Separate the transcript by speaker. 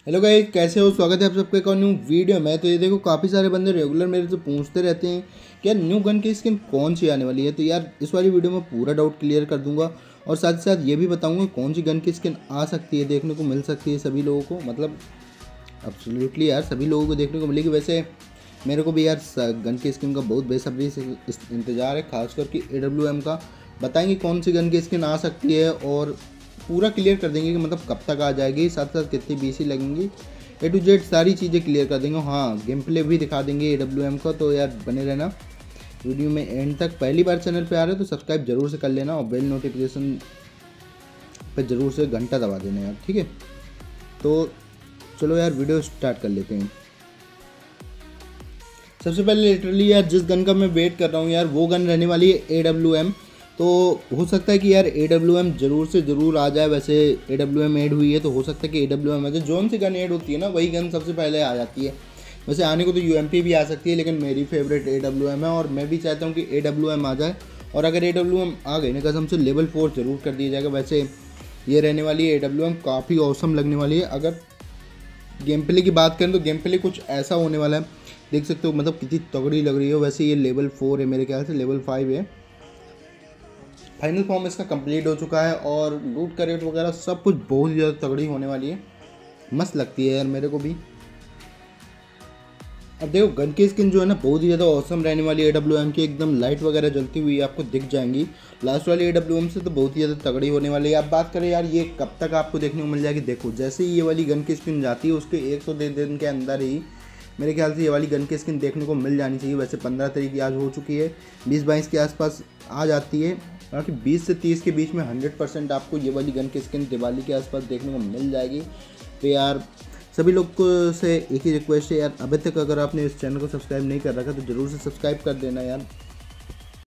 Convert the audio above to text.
Speaker 1: Hello guys, कैसे हो? स्वागत है आप सबके एक और न्यू वीडियो में। तो ये देखो, काफ़ी सारे बंदे रेगुलर मेरे से पूछते रहते हैं कि यार न्यू गन की स्किन कौन सी आने वाली है। तो यार इस वाली वीडियो में पूरा डाउट क्लियर कर दूंगा और साथ ही साथ ये भी बताऊंगा कौन सी गन की स्किन आ सकती है, देखने को मिल सकती है सभी लोगों को। मतलब एब्सोल्युटली यार सभी लोगों को देखने को मिलेगी। वैसे मेरे को भी यार गन की स्किन का बहुत बेसब्री से इंतज़ार है, खासकर कि AWM का। बताएंगे कौन सी गन की स्किन आ सकती है और पूरा क्लियर कर देंगे कि मतलब कब तक आ जाएगी, साथ साथ कितनी BC लगेंगी, A to Z सारी चीज़ें क्लियर कर देंगे। हाँ, गेम प्ले भी दिखा देंगे AWM का। तो यार बने रहना वीडियो में एंड तक। पहली बार चैनल पे आ रहे हो तो सब्सक्राइब जरूर से कर लेना और बेल नोटिफिकेशन पर ज़रूर से घंटा दबा देना यार, ठीक है। तो चलो यार वीडियो स्टार्ट कर लेते हैं। सबसे पहले लिटरली यार जिस गन का मैं वेट कर रहा हूँ यार, वो गन रहने वाली है AWM। तो हो सकता है कि यार AWM ज़रूर से ज़रूर आ जाए। वैसे AWM ऐड हुई है तो हो सकता है कि AWM आ जाए। जोन सी गन ऐड होती है ना, वही गन सबसे पहले आ जाती है। वैसे आने को तो UMP भी आ सकती है, लेकिन मेरी फेवरेट AWM है और मैं भी चाहता हूँ कि AWM आ जाए। और अगर AWM आ गई ना, कसम से लेवल 4 ज़रूर कर दिया जाएगा। वैसे ये रहने वाली है AWM, काफ़ी औसम लगने वाली है। अगर गेम प्ले की बात करें तो गेम प्ले कुछ ऐसा होने वाला है, देख सकते हो मतलब कितनी तगड़ी लग रही है। वैसे ये लेवल 4 है, मेरे ख्याल से लेवल 5 है। फाइनल फॉर्म इसका कंप्लीट हो चुका है और लूट का रेट वगैरह सब कुछ बहुत ही ज़्यादा तगड़ी होने वाली है। मस्त लगती है यार मेरे को भी। अब देखो गन की स्किन जो है ना, बहुत ही ज़्यादा औसम रहने वाली है। AWM की एकदम लाइट वगैरह जलती हुई आपको दिख जाएंगी। लास्ट वाली AWM से तो बहुत ही ज़्यादा तगड़ी होने वाली है। अब बात करें यार ये कब तक आपको देखने को मिल जाएगी। देखो जैसे ही ये वाली गन की स्किन जाती है उसके 102 दिन के अंदर ही मेरे ख्याल से ये वाली गन की स्किन देखने को मिल जानी चाहिए। वैसे 15 तारीख की आज हो चुकी है, 20-22 के आसपास आ जाती है। हालांकि 20 से 30 के बीच में 100% आपको ये वाली गन की स्किन दिवाली के आसपास देखने को मिल जाएगी। तो यार सभी लोग को से एक ही रिक्वेस्ट है यार, अभी तक अगर आपने इस चैनल को सब्सक्राइब नहीं कर रखा तो ज़रूर से सब्सक्राइब कर देना यार।